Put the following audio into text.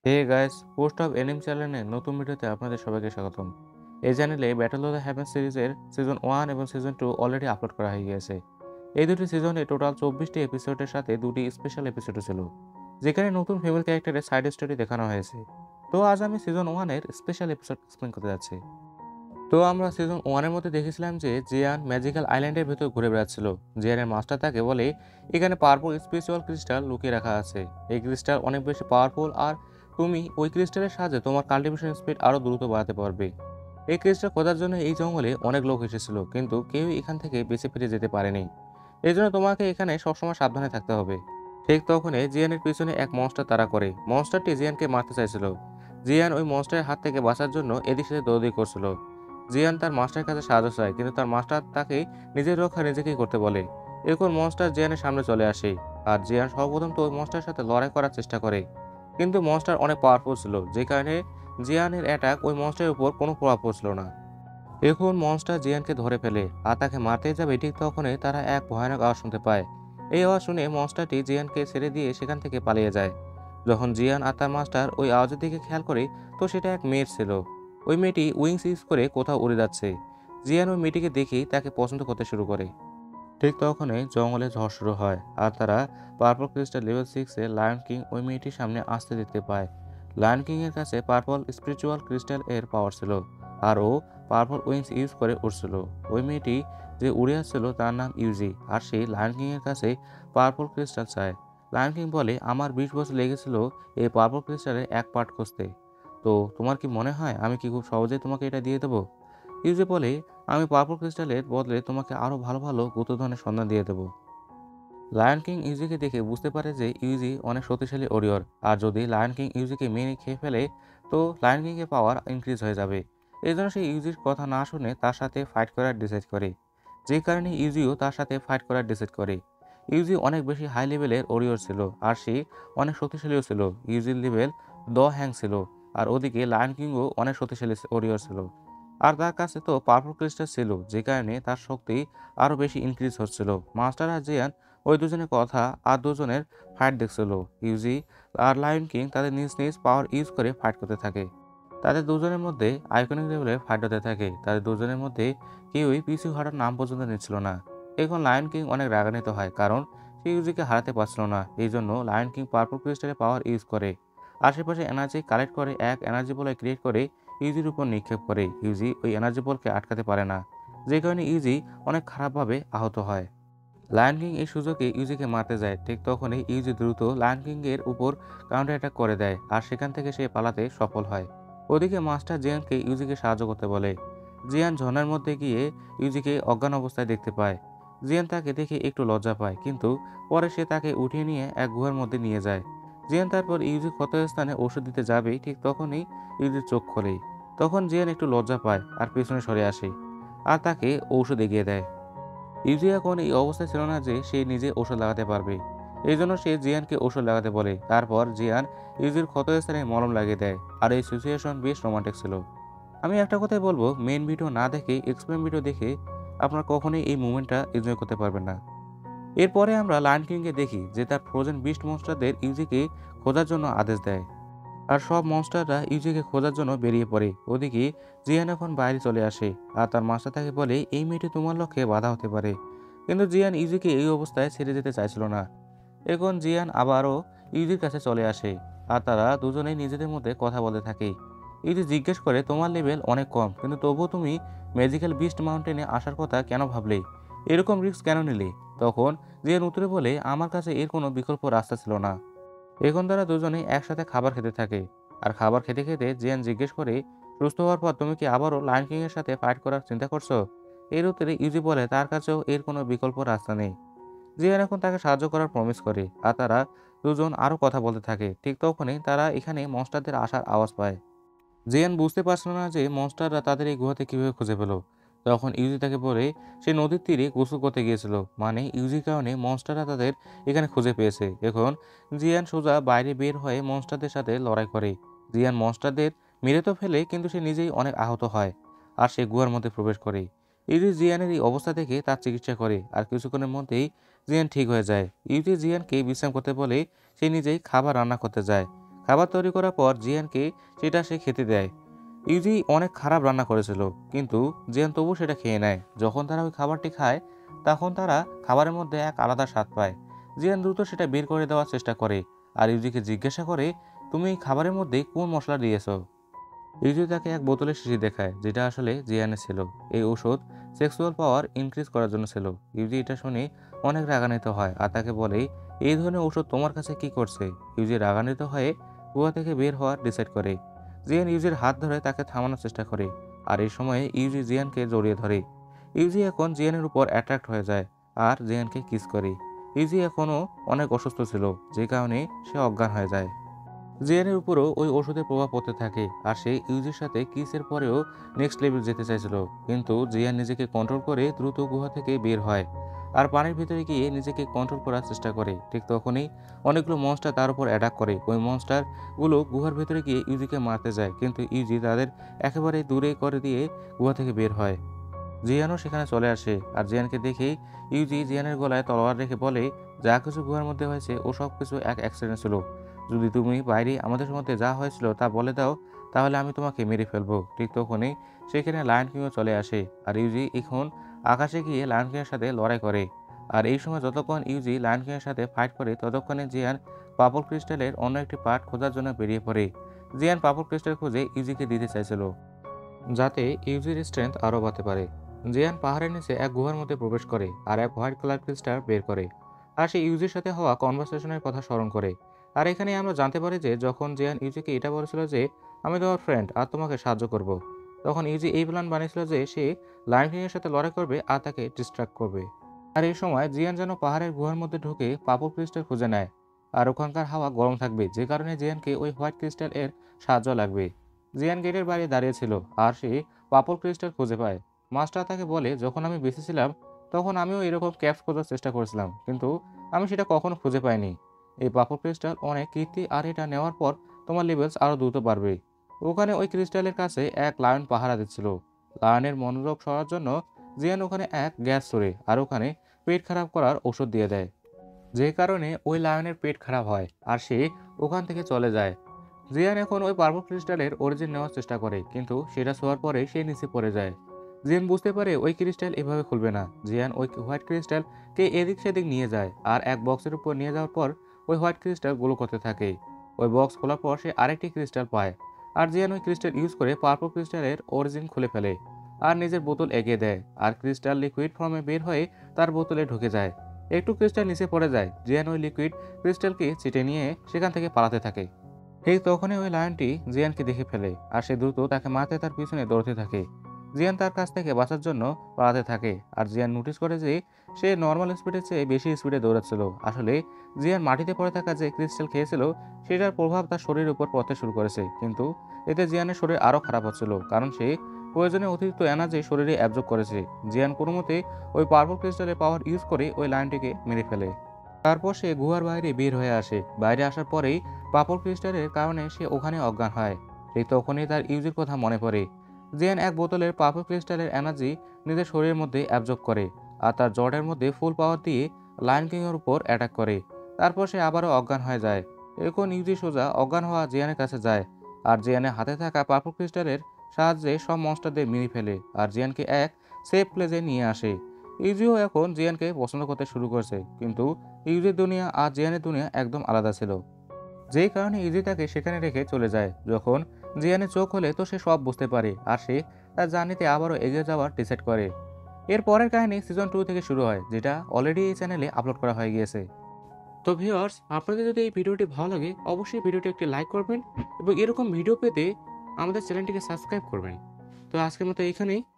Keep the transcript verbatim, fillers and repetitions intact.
Hey guys, post of anime চ্যানেলের নতুন ভিডিওতে আপনাদের সবাইকে স্বাগতম। এই চ্যানেলে ব্যাটল অফ দ্য হেভেন সিরিজের সিজন ওয়ান এবং সিজন টু অলরেডি আপলোড করা হয়ে গিয়েছে। এই দুটি সিজনে টোটাল চব্বিশটি এপিসোডের সাথে দুটি স্পেশাল এপিসোডও ছিল, যেখানে নতুন ফিমেল ক্যারেক্টারের সাইড স্টোরি দেখানো হয়েছে। তো আজ আমি সিজন ওয়ানের স্পেশাল এপিসোড এক্সপ্লেন করতে যাচ্ছি। তো আমরা সিজন ওয়ানের মধ্যে দেখেছিলাম যে জিয়ান ম্যাজিক্যাল আইল্যান্ডের ভেতর ঘুরে বেড়াচ্ছিল। জিয়ানের মাস্টার তাকে বলে এখানে পাওয়ারফুল স্পিরিচুয়াল ক্রিস্টাল লুকিয়ে রাখা আছে। এই ক্রিস্টাল অনেক বেশি পাওয়ারফুল, আর তুমি ওই ক্রিস্টালের সাহায্যে তোমার কাল্টিভেশন স্পিড আরও দ্রুত বাড়াতে পারবে। এই ক্রিস্টাল খোঁজার জন্য এই জঙ্গলে অনেক লোক এসেছিল, কিন্তু কেউ এখান থেকে বেঁচে ফিরে যেতে পারেনি। এই জন্য তোমাকে এখানে সবসময় সাবধানে থাকতে হবে। ঠিক তখনই জিয়ানের পিছনে এক মনস্টার তাড়া করে। মনস্টারটি জিয়ানকে মারতে চাইছিল। জিয়ান ওই মনস্টারের হাত থেকে বাঁচার জন্য এদিক সেদিক দৌড়াদৌড়ি করছিল। জিয়ান তার মাস্টারের কাছে সাহায্য চায়, কিন্তু তার মাস্টার তাকে নিজের রক্ষা নিজেকেই করতে বলে। এরপর মনস্টার জিয়ানের সামনে চলে আসে, আর জিয়ান সর্বপ্রথম তো ওই মনস্টারের সাথে লড়াই করার চেষ্টা করে। কিন্তু মনস্টার অনেক পাওয়ারফুল ছিল, যে কারণে জিয়ানের অ্যাটাক ওই মনস্টারের উপর কোনো প্রভাব পড়ছিল না। এখন মনস্টার জিয়ানকে ধরে ফেলে আর তাকে মারতে যাবে, ঠিক তখনই তারা এক ভয়ানক আওয়াজ শুনতে পায়। এই আওয়াজ শুনে মনস্টারটি জিয়ানকে ছেড়ে দিয়ে সেখান থেকে পালিয়ে যায়। যখন জিয়ান আর তার মাস্টার ওই আওয়াজের দিকে খেয়াল করে, তো সেটা এক মেয়ের ছিল। ওই মেয়েটি উইংস ইউজ করে কোথাও উড়ে যাচ্ছে। জিয়ান ওই মেয়েটিকে দেখেই তাকে পছন্দ করতে শুরু করে। ঠিক তখনই জঙ্গলে ঝড় শুরু হয়, আর তারা পার্পল ক্রিস্টাল লেভেল সিক্সে লায়ন কিং ওই মেয়েটির সামনে আসতে দেখতে পায়। লায়ন কিং এর কাছে পার্পল স্পিরিচুয়াল ক্রিস্টাল এর পাওয়ার ছিল, আর ও পার্পল উইংস ইউজ করে উড়ছিল। ওই মেয়েটি যে উড়ে আসছিল তার নাম ইউজি, আর সে লায়ন কিং এর কাছে পার্পল ক্রিস্টাল চায়। লায়ন কিং বলে, আমার বিশ বছর লেগেছিল এই পার্পল ক্রিস্টালের এক পার্ট খুঁজতে। তো তোমার কি মনে হয় আমি কি খুব সহজেই তোমাকে এটা দিয়ে দেবো? ইউজি বলে, আমি পার্পল ক্রিস্টালের বদলে তোমাকে আরও ভালো ভালো গুপ্তধনের সন্ধান দিয়ে দেবো। লায়ন কিং ইউজিকে দেখে বুঝতে পারে যে ইউজি অনেক শক্তিশালী ওরিয়র, আর যদি লায়ন কিং ইউজিকে মেরে খেয়ে ফেলে, তো লায়ন কিংয়ের পাওয়ার ইনক্রিজ হয়ে যাবে। এই জন্য সে ইউজির কথা না শুনে তার সাথে ফাইট করার ডিসাইড করে। যে কারণে ইউজিও তার সাথে ফাইট করার ডিসাইড করে। ইউজি অনেক বেশি হাই লেভেলের ওরিয়র ছিল, আর সে অনেক শক্তিশালীও ছিল। ইউজির লেভেল দ হ্যাং ছিল, আর ওদিকে লায়ন কিংও অনেক শক্তিশালী ওরিয়র ছিল। আর তার কাছে তো পাওয়ারফুল ক্রিস্টাল ছিল, যে কারণে তার শক্তি আরও বেশি ইনক্রিজ হচ্ছিল। মাস্টার আর জিয়ান ওই দুজনের কথা আর দুজনের ফাইট দেখছিল। ইউজি আর লায়ন কিং তাদের নিজ নিজ পাওয়ার ইউজ করে ফাইট করতে থাকে। তাদের দুজনের মধ্যে আইকনিক লেভেলে ফাইট হতে থাকে। তাদের দুজনের মধ্যে কেউই পিছু হারার নাম পর্যন্ত নিচ্ছিল না। এখন লায়ন কিং অনেক রাগান্বিত হয়, কারণ সে ইউজিকে হারাতে পারছিল না। এই জন্য লায়ন কিং পার্পল ক্রিস্টালের পাওয়ার ইউজ করে আশেপাশে এনার্জি কালেক্ট করে এক এনার্জি বল ক্রিয়েট করে ইউজির উপর নিক্ষেপ করে। ইউজি ওই এনার্জি বলকে আটকাতে পারে না, যে কারণে ইউজি অনেক খারাপভাবে আহত হয়। লায়ন কিং এই সুযোগে ইউজিকে মারতে যায়। ঠিক তখনই ইউজি দ্রুত লায়ন কিং এর উপর কাউন্টার অ্যাটাক করে দেয়, আর সেখান থেকে সে পালাতে সফল হয়। ওদিকে মাস্টার জিয়ানকে ইউজিকে সাহায্য করতে বলে। জিয়ান ঝর্ণার মধ্যে গিয়ে ইউজিকে অজ্ঞান অবস্থায় দেখতে পায়। জিয়ান তাকে দেখে একটু লজ্জা পায়, কিন্তু পরে সে তাকে উঠিয়ে নিয়ে এক গুহার মধ্যে নিয়ে যায়। জিয়ান তারপর ইউজি ক্ষত স্থানে ওষুধ দিতে যাবেই, ঠিক তখনই ইউজির চোখ খোলে। তখন জিয়ান একটু লজ্জা পায় আর পিছনে সরে আসে, আর তাকে ঔষধ এগিয়ে দেয়। ইউজি এখন এই অবস্থায় ছিল না যে সে নিজে ওষুধ লাগাতে পারবে। এই জন্য সে জিয়ানকে ওষুধ লাগাতে বলে। তারপর জিয়ান ইউজির ক্ষতস্থানে মলম লাগিয়ে দেয়, আর এই সিচুয়েশন বেশ রোমান্টিক ছিল। আমি একটা কথাই বলবো, মেন ভিডিও না দেখে এক্সপ্লেন ভিডিও দেখে আপনারা কখনোই এই মুভমেন্টটা এনজয় করতে পারবেন না। এরপরে আমরা লায়ন কিংকে দেখি যে তার ফ্রোজেন বিস্ট মনস্টারদের ইউজিকে খোঁজার জন্য আদেশ দেয়, আর সব মনস্টাররা ইউজিকে খোঁজার জন্য বেরিয়ে পড়ে। ওদিকে জিয়ান এখন বাইরে চলে আসে, আর তার মাস্টার তাকে বলে, এই মেয়েটি তোমার লক্ষ্যে বাধা হতে পারে। কিন্তু জিয়ান ইউজিকে এই অবস্থায় ছেড়ে যেতে চাইছিল না। এখন জিয়ান আবারও ইউজির কাছে চলে আসে, আর তারা দুজনেই নিজেদের মধ্যে কথা বলতে থাকে। ইউজি জিজ্ঞেস করে, তোমার লেভেল অনেক কম, কিন্তু তবুও তুমি ম্যাজিক্যাল বিস্ট মাউন্টেনে আসার কথা কেন ভাবলে? এরকম রিস্ক কেন নিলে? তখন জিয়ান উত্তরে বলে, আমার কাছে এর কোনো বিকল্প রাস্তা ছিল না। এখন তারা দুজনেই একসাথে খাবার খেতে থাকে, আর খাবার খেতে খেতে জিয়ান জিজ্ঞেস করে, সুস্থ হওয়ার পর তুমি কি আবারও লায়ন কিং এর সাথে ফাইট করার চিন্তা করছো? এর উত্তরে ইউজি বলে, তার কাছেও এর কোনো বিকল্প রাস্তা নেই। জিয়ান এখন তাকে সাহায্য করার প্রমিস করে, আর তারা দুজন আরও কথা বলতে থাকে। ঠিক তখনই তারা এখানে মনস্টারদের আসার আওয়াজ পায়। জিয়ান বুঝতে পারছিল না যে মনস্টাররা তাদের এই গুহাতে কিভাবে খুঁজে পেল। তখন ইউজি তাকে বলে, সে নদীর তীরে গোসল করতে গিয়েছিল, মানে ইউজির কারণে মনস্টাররা তাদের এখানে খুঁজে পেয়েছে। এখন জিয়ান সোজা বাইরে বের হয়ে মনস্টারদের সাথে লড়াই করে। জিয়ান মনস্টারদের মেরে তো ফেলে, কিন্তু সে নিজেই অনেক আহত হয়, আর সে গুহার মধ্যে প্রবেশ করে। ইউজি জিয়ানের এই অবস্থা দেখে তার চিকিৎসা করে, আর কিছুক্ষণের মধ্যেই জিয়ান ঠিক হয়ে যায়। ইউজি জিয়ানকে বিশ্রাম করতে বলে সে নিজেই খাবার রান্না করতে যায়, খাবার তৈরি করার পর জিয়ানকে সেটা সে খেতে দেয়। ইউজি অনেক খারাপ রান্না করেছিল, কিন্তু জিয়ান তবু সেটা খেয়ে নেয়। যখন তারা ওই খাবারটি খায় তখন তারা খাবারের মধ্যে এক আলাদা স্বাদ পায়। জিয়ান দ্রুত সেটা বের করে দেওয়ার চেষ্টা করে আর ইউজিকে জিজ্ঞাসা করে, তুমি এই খাবারের মধ্যে কোন মশলা দিয়েছো? ইউজি তাকে এক বোতলের শিশি দেখায়, যেটা আসলে জিয়ানের ছিল। এই ওষুধ সেক্সুয়াল পাওয়ার ইনক্রিজ করার জন্য ছিল। ইউজি এটা শুনে অনেক রাগান্বিত হয় আর তাকে বলে, এই ধরনের ওষুধ তোমার কাছে কি করছে? ইউজি রাগান্বিত হয়ে গুহা থেকে বের হওয়ার ডিসাইড করে। জিয়ান ইউজির হাত ধরে তাকে থামানোর চেষ্টা করে আর এই সময়ে ইউজি জিয়ানকে জড়িয়ে ধরে। ইউজি এখন জিয়ানের উপর অ্যাট্রাক্ট হয়ে যায় আর জিয়ানকে কিস করে। ইউজি এখনও অনেক অসুস্থ ছিল, যে কারণে সে অজ্ঞান হয়ে যায়। জিয়ানের উপরও ওই ওষুধের প্রভাব পড়তে থাকে আর সে ইউজির সাথে কিসের পরেও নেক্সট লেভেল যেতে চাইছিল, কিন্তু জিয়ান নিজেকে কন্ট্রোল করে দ্রুত গুহা থেকে বের হয় আর পানির ভিতরে গিয়ে নিজেকে কন্ট্রোল করার চেষ্টা করে। ঠিক তখনই অনেকগুলো মনস্টার তার উপর অ্যাটাক করে। ওই মনস্টারগুলো গুহার ভিতরে গিয়ে ইউজিকে মারতে যায়, কিন্তু ইউজি তাদের একেবারে দূরে করে দিয়ে গুহা থেকে বের হয়। জিয়ানও সেখানে চলে আসে আর জিয়ানকে দেখেই ইউজি জিয়ানের গলায় তলোয়ার রেখে বলে, যা কিছু গুহার মধ্যে হয়েছে ও সব কিছু এক অ্যাক্সিডেন্ট ছিল। যদি তুমি বাইরে আমাদের মধ্যে যা হয়েছিল তা বলে দাও, তাহলে আমি তোমাকে মেরে ফেলবো। ঠিক তখনই সেখানে লায়ন কিংও চলে আসে আর ইউজি এখন আকাশে গিয়ে লায়ন কিংয়ের সাথে লড়াই করে। আর এই সময় যতক্ষণ ইউজি লায়ন কিংয়ের সাথে ফাইট করে ততক্ষণে জিয়ান পার্পল ক্রিস্টালের অন্য একটি পার্ট খোঁজার জন্য বেরিয়ে পড়ে। জিয়ান পার্পল ক্রিস্টাল খুঁজে ইউজিকে দিতে চাইছিল, যাতে ইউজির স্ট্রেংথ আরও বাড়তে পারে। জিয়ান পাহাড়ের নিচে এক গুহার মধ্যে প্রবেশ করে আর এক হোয়াইট কালার ক্রিস্টাল বের করে আর সে ইউজির সাথে হওয়া কনভারসেশনের কথা স্মরণ করে। আর এখানে আমরা জানতে পারি যে যখন জিয়ান ইউজিকে এটা বলেছিল যে আমি তোমার ফ্রেন্ড আর তোমাকে সাহায্য করব, তখন ইউজি এই প্ল্যান বানিয়েছিল যে সে লায়ন কিংয়ের সাথে লড়াই করবে আর তাকে ডিস্ট্রাক্ট করবে। আর এই সময় জিয়ান যেন পাহাড়ের গুহার মধ্যে ঢুকে পার্পল ক্রিস্টাল খুঁজে নেয় আর ওখানকার হাওয়া গরম থাকবে, যে কারণে জিয়ানকে ওই হোয়াইট ক্রিস্টাল এর সাহায্য লাগবে। জিয়ান গেটের বাইরে দাঁড়িয়ে ছিল আর সে পার্পল ক্রিস্টাল খুঁজে পায়। মাস্টার তাকে বলে, যখন আমি বেঁচে ছিলাম তখন আমিও এরকম ক্যাপ খোঁজার চেষ্টা করেছিলাম, কিন্তু আমি সেটা কখনো খুঁজে পাইনি। এই পার্পল ক্রিস্টাল অনেক কীর্তি আর এটা নেওয়ার পর তোমার লেভেলস আরও দ্রুত বাড়বে। ওখানে ওই ক্রিস্টালের কাছে এক লায়ন পাহারা দিচ্ছিল। লায়নের মনোযোগ সরার জন্য জিয়ান ওখানে এক গ্যাস ছড়ে আর ওখানে পেট খারাপ করার ওষুধ দিয়ে দেয়, যে কারণে ওই লায়নের পেট খারাপ হয় আর সে ওখান থেকে চলে যায়। জিয়ান এখন ওই পার্পল ক্রিস্টালের অরিজিন নেওয়ার চেষ্টা করে, কিন্তু সেটা ছোঁয়ার পরে সে নিচে পড়ে যায়। জিয়ান বুঝতে পারে ওই ক্রিস্টাল এভাবে খুলবে না। জিয়ান ওই হোয়াইট ক্রিস্টালকে এদিক সেদিক নিয়ে যায় আর এক বক্সের উপর নিয়ে যাওয়ার পর ওই হোয়াইট ক্রিস্টাল গ্লো করতে থাকে। ওই বক্স খোলার পর সে আরেকটি ক্রিস্টাল পায় আর জিয়ান ওই ক্রিস্টাল ইউজ করে পার্পল ক্রিস্টালের অরিজিন খুলে ফেলে আর নিজের বোতল এগিয়ে দেয় আর ক্রিস্টাল লিকুইড ফর্মে বের হয়ে তার বোতলে ঢুকে যায়। একটু ক্রিস্টাল নিচে পড়ে যায়। জিয়ান ওই লিকুইড ক্রিস্টালকে চিটে নিয়ে সেখান থেকে পালাতে থাকে। ঠিক তখনই ওই লায়নটি জিয়ানকে দেখে ফেলে আর সে দ্রুত তাকে মারতে তার পিছনে দৌড়তে থাকে। জিয়ান তার কাছ থেকে বাঁচার জন্য পালাতে থাকে আর জিয়ান নোটিস করে যে সে নর্মাল স্পিডের চেয়ে বেশি স্পিডে দৌড়াচ্ছিল। আসলে জিয়ান মাটিতে পড়ে থাকা যে ক্রিস্টাল খেয়েছিল সেটার প্রভাব তার শরীরের উপর পড়তে শুরু করেছে, কিন্তু এতে জিয়ানের শরীর আরও খারাপ হচ্ছিল, কারণ সে প্রয়োজনে অতিরিক্ত এনার্জি শরীরে অ্যাবজর্ব করেছে। জিয়ান কোনো মতে ওই পাওয়ারফুল ক্রিস্টালের পাওয়ার ইউজ করে ওই লায়নটিকে মেরে ফেলে। তারপর সে গুহার বাইরে বের হয়ে আসে। বাইরে আসার পরেই পার্পল ক্রিস্টালের কারণে সে ওখানে অজ্ঞান হয়। ঠিক তখনই তার ইউজের কথা মনে পড়ে। জিয়ান এক বোতলের পার্পল ক্রিস্টালের এনার্জি নিজের শরীরের মধ্যে অ্যাবজর্ব করে আর তার জর্ডের মধ্যে ফুল পাওয়ার দিয়ে লায়ন কিংয়ের উপর অ্যাটাক করে। তারপর সে আবারও অজ্ঞান হয়ে যায়। এখন ইউজি সোজা অজ্ঞান হওয়া জিয়ানের কাছে যায় আর জিয়ানের হাতে থাকা পার্পল ক্রিস্টালের সাহায্যে সব মনস্টারদের মেরে ফেলে আর জিয়ানকে এক সেফ প্লেসে নিয়ে আসে। ইউজিও এখন জিয়ানকে পছন্দ করতে শুরু করেছে, কিন্তু ইউজির দুনিয়া আর জিয়ানের দুনিয়া একদম আলাদা ছিল, যেই কারণে ইউজি তাকে সেখানে রেখে চলে যায়। যখন জিয়ানের চোখ হলে তো সে সব বুঝতে পারে আর সে তার জার্নিতে আবারও এগিয়ে যাওয়ার ডিসাইড করে। এর পরের কাহিনী সিজন টু থেকে শুরু হয়, যেটা অলরেডি এই চ্যানেলে আপলোড করা হয়ে গিয়েছে। তো ভিউয়ার্স, আপনাদের যদি এই ভিডিওটি ভালো লাগে অবশ্যই ভিডিওটি একটি লাইক করবেন এবং এরকম ভিডিও পেতে আমাদের চ্যানেলটিকে সাবস্ক্রাইব করবেন। তো আজকের মতো এইখানেই